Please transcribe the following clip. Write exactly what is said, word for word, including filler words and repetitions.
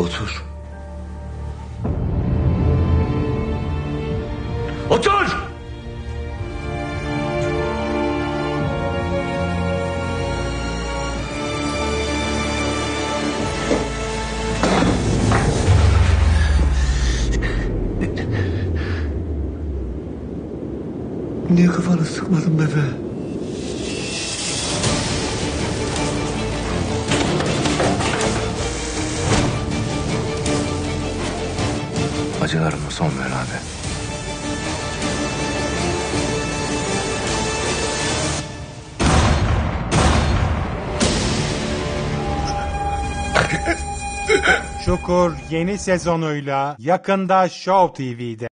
Otur. Otur! Niye kafanı sıkmadın bebe? Acılarıma son ver abi. Çukur yeni sezonuyla yakında Show T V'de.